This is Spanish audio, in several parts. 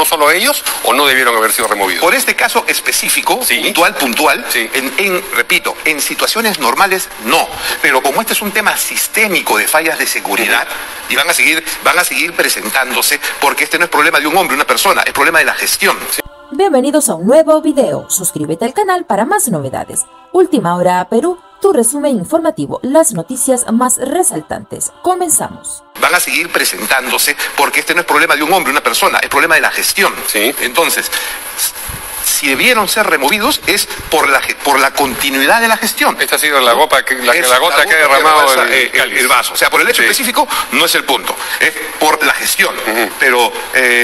no solo a ellos, o no debieron haber sido removidos? Por este caso específico, sí, puntual, sí, repito, en situaciones normales no, pero como este es un tema sistémico de fallas de seguridad, y van a seguir presentándose, porque este no es problema de un hombre, una persona, es problema de la gestión. Sí. Bienvenidos a un nuevo video. Suscríbete al canal para más novedades. Última Hora Perú, tu resumen informativo, las noticias más resaltantes. Comenzamos. Van a seguir presentándose porque este no es problema de un hombre, una persona, es problema de la gestión. Sí. Entonces, si debieron ser removidos es por la continuidad de la gestión. Esta ha sido la gota que ha derramado el vaso. O sea, por el hecho específico no es el punto, es por la gestión. Pero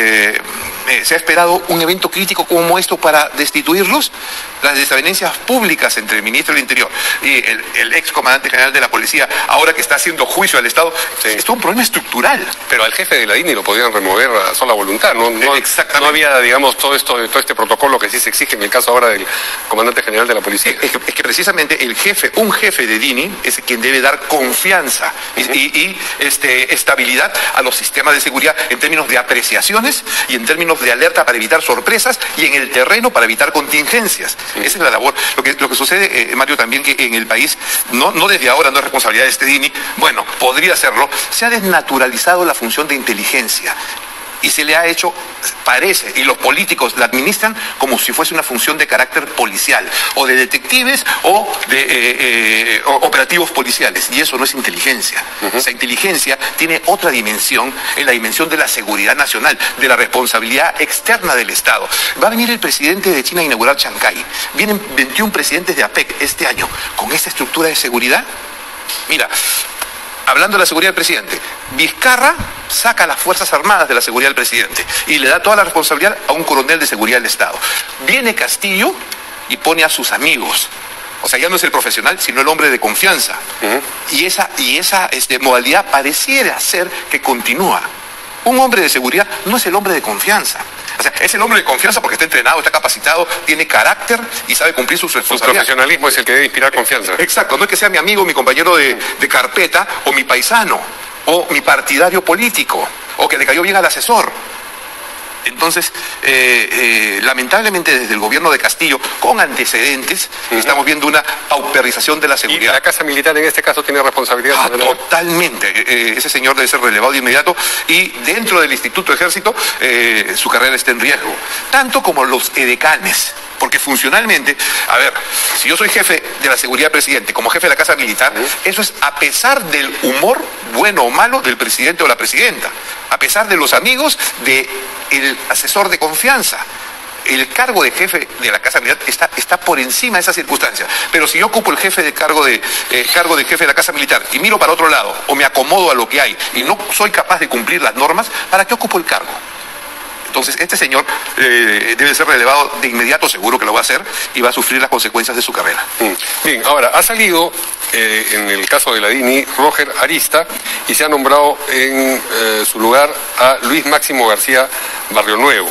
se ha esperado un evento crítico como esto para destituirlos. Las desavenencias públicas entre el ministro del Interior y el ex comandante general de la policía, ahora que está haciendo juicio al Estado, es todo un problema estructural. Pero al jefe de la DINI lo podían remover a sola voluntad, no había, digamos, todo este protocolo que sí se exige en el caso ahora del comandante general de la policía. Es que precisamente un jefe de DINI es quien debe dar confianza y estabilidad a los sistemas de seguridad en términos de apreciaciones y en términos de alerta para evitar sorpresas y en el terreno para evitar contingencias. Esa es la labor. Lo que sucede, Mario, también que en el país, no desde ahora, no es responsabilidad de este DINI, bueno, podría serlo, se ha desnaturalizado la función de inteligencia. Y se le ha hecho, parece, y los políticos la administran como si fuese una función de carácter policial, o de detectives, o de operativos policiales, y eso no es inteligencia. Esa inteligencia tiene otra dimensión, en la dimensión de la seguridad nacional, de la responsabilidad externa del Estado. Va a venir el presidente de China a inaugurar Chancay. Vienen 21 presidentes de APEC este año, con esta estructura de seguridad. Mira, hablando de la seguridad del presidente, Vizcarra saca a las Fuerzas Armadas de la seguridad del presidente y le da toda la responsabilidad a un coronel de seguridad del Estado. Viene Castillo y pone a sus amigos. O sea, ya no es el profesional, sino el hombre de confianza. Y esa modalidad pareciera ser que continúa. Un hombre de seguridad no es el hombre de confianza. O sea, es el hombre de confianza porque está entrenado, está capacitado, tiene carácter y sabe cumplir sus responsabilidades. Su profesionalismo es el que debe inspirar confianza. Exacto, no es que sea mi amigo, mi compañero de carpeta, o mi paisano, o mi partidario político, o que le cayó bien al asesor. Entonces, lamentablemente desde el gobierno de Castillo, con antecedentes, estamos viendo una pauperización de la seguridad. ¿Y la Casa Militar en este caso tiene responsabilidad? Totalmente. Ese señor debe ser relevado de inmediato y dentro del Instituto de Ejército su carrera está en riesgo. Tanto como los edecanes. Porque funcionalmente, a ver, si yo soy jefe de la seguridad del presidente, como jefe de la Casa Militar, eso es a pesar del humor, bueno o malo, del presidente o la presidenta, a pesar de los amigos del asesor de confianza. El cargo de jefe de la Casa Militar está por encima de esa circunstancia. Pero si yo ocupo el cargo de jefe de la Casa Militar y miro para otro lado, o me acomodo a lo que hay y no soy capaz de cumplir las normas, ¿para qué ocupo el cargo? Entonces, este señor debe ser relevado de inmediato, seguro que lo va a hacer, y va a sufrir las consecuencias de su carrera. Bien, ahora, ha salido, en el caso de la DINI, Roger Arista, y se ha nombrado en su lugar a Luis Máximo García Barrionuevo,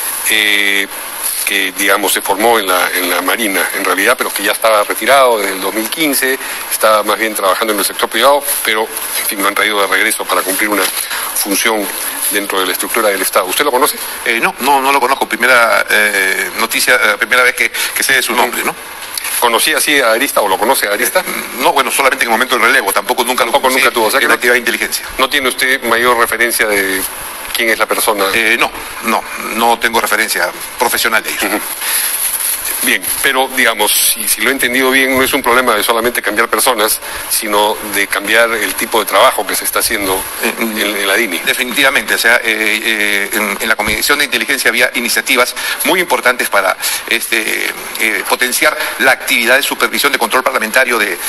que, digamos, se formó en la Marina, en realidad, pero que ya estaba retirado desde el 2015, está más bien trabajando en el sector privado, pero, en fin, lo han traído de regreso para cumplir una función dentro de la estructura del Estado. ¿Usted lo conoce? No lo conozco. Primera noticia, primera vez que sé de su nombre, ¿no? ¿Conocía así a Arista o lo conoce a Arista? No, bueno, solamente en el momento del relevo, nunca tuvo, o sea, que no actividad de inteligencia. ¿No tiene usted mayor referencia de quién es la persona? No tengo referencia profesional de ellos. Bien, pero digamos, si lo he entendido bien, no es un problema de solamente cambiar personas, sino de cambiar el tipo de trabajo que se está haciendo en la DINI. Definitivamente, o sea, en la Comisión de Inteligencia había iniciativas muy importantes para potenciar la actividad de supervisión de control parlamentario de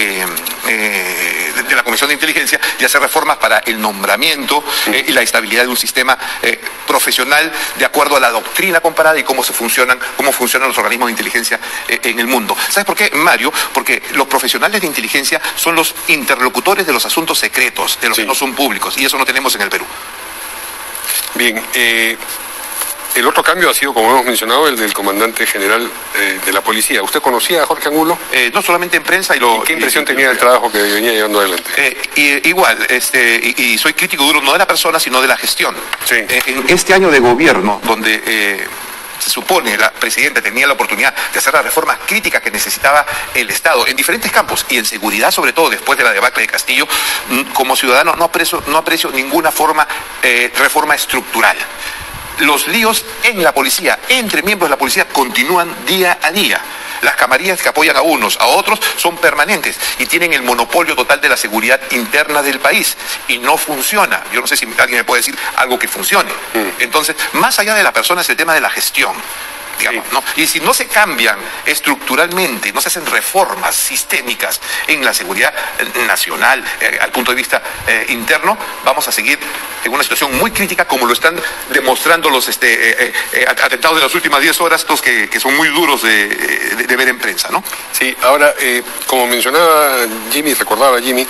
la Comisión de Inteligencia y hacer reformas para el nombramiento y la estabilidad de un sistema profesional de acuerdo a la doctrina comparada y cómo funcionan los organismos de inteligencia en el mundo. ¿Sabes por qué, Mario? Porque los profesionales de inteligencia son los interlocutores de los asuntos secretos, de los que no son públicos, y eso no tenemos en el Perú. Bien, El otro cambio ha sido, como hemos mencionado, el del comandante general de la policía. ¿Usted conocía a Jorge Angulo? No solamente en prensa ¿Y qué impresión tenía del trabajo que venía llevando adelante? Igual, y soy crítico duro no de la persona, sino de la gestión. Sí. En este año de gobierno, donde se supone la presidenta tenía la oportunidad de hacer las reformas críticas que necesitaba el Estado en diferentes campos y en seguridad, sobre todo después de la debacle de Castillo, como ciudadano no aprecio ninguna reforma estructural. Los líos en la policía, entre miembros de la policía, continúan día a día. Las camarillas que apoyan a unos, a otros, son permanentes y tienen el monopolio total de la seguridad interna del país. Y no funciona. Yo no sé si alguien me puede decir algo que funcione. Entonces, más allá de la persona es el tema de la gestión. Digamos, ¿no? Y si no se cambian estructuralmente, no se hacen reformas sistémicas en la seguridad nacional, al punto de vista interno, vamos a seguir en una situación muy crítica, como lo están demostrando los atentados de las últimas 10 horas, estos que son muy duros de ver en prensa, ¿no? Sí, ahora, como mencionaba Jimmy, recordaba Jimmy,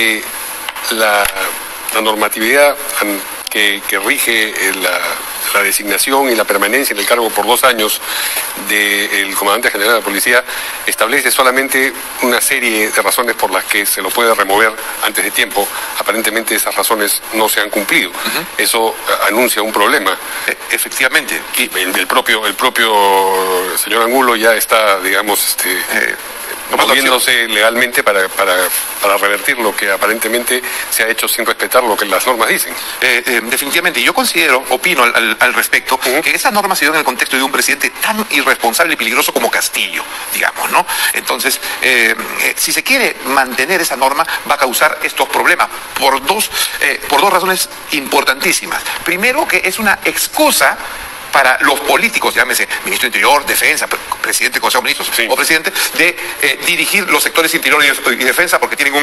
la normatividad que rige la designación y la permanencia en el cargo por 2 años del comandante general de la policía establece solamente una serie de razones por las que se lo puede remover antes de tiempo. Aparentemente esas razones no se han cumplido. Eso anuncia un problema. Efectivamente. Y el propio señor Angulo ya está, digamos, moviéndose legalmente para revertir lo que aparentemente se ha hecho sin respetar lo que las normas dicen. Definitivamente, yo opino al respecto, que esa norma se dio en el contexto de un presidente tan irresponsable y peligroso como Castillo, digamos, ¿no? Entonces, si se quiere mantener esa norma, va a causar estos problemas por dos razones importantísimas. Primero, que es una excusa para los políticos, llámese ministro de Interior, Defensa, presidente del Consejo de Ministros, sí, o presidente, de dirigir los sectores Interior y Defensa, porque tienen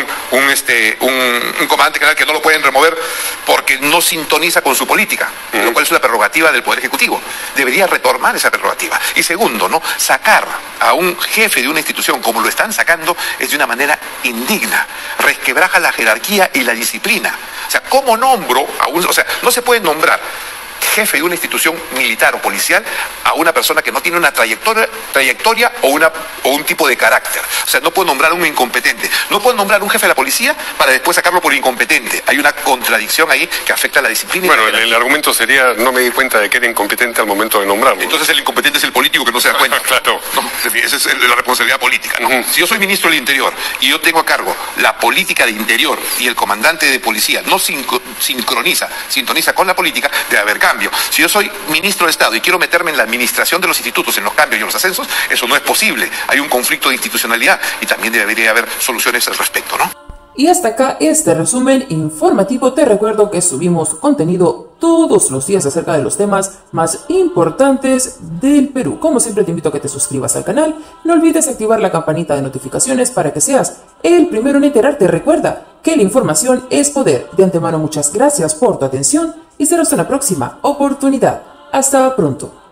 un comandante general que no lo pueden remover porque no sintoniza con su política, lo cual es una prerrogativa del Poder Ejecutivo. Debería retomar esa prerrogativa. Y segundo, ¿no? Sacar a un jefe de una institución como lo están sacando es de una manera indigna, resquebraja la jerarquía y la disciplina. O sea, ¿cómo nombro a un...? O sea, no se puede nombrar jefe de una institución militar o policial a una persona que no tiene una trayectoria o un tipo de carácter. O sea, no puedo nombrar a un incompetente. No puedo nombrar a un jefe de la policía para después sacarlo por incompetente. Hay una contradicción ahí que afecta a la disciplina. Bueno, el argumento sería, no me di cuenta de que era incompetente al momento de nombrarlo. Entonces el incompetente es el político que no se da cuenta. Claro. No, esa es la responsabilidad política, ¿no? Si yo soy ministro del Interior y yo tengo a cargo la política de Interior y el comandante de policía no sintoniza con la política, debe haber cambio. Si yo soy ministro de Estado y quiero meterme en la administración de los institutos, en los cambios y en los ascensos, eso no es posible. Hay un conflicto de institucionalidad y también debería haber soluciones al respecto, ¿no? Y hasta acá este resumen informativo. Te recuerdo que subimos contenido todos los días acerca de los temas más importantes del Perú. Como siempre te invito a que te suscribas al canal. No olvides activar la campanita de notificaciones para que seas el primero en enterarte. Recuerda que la información es poder. De antemano muchas gracias por tu atención y será hasta una próxima oportunidad. Hasta pronto.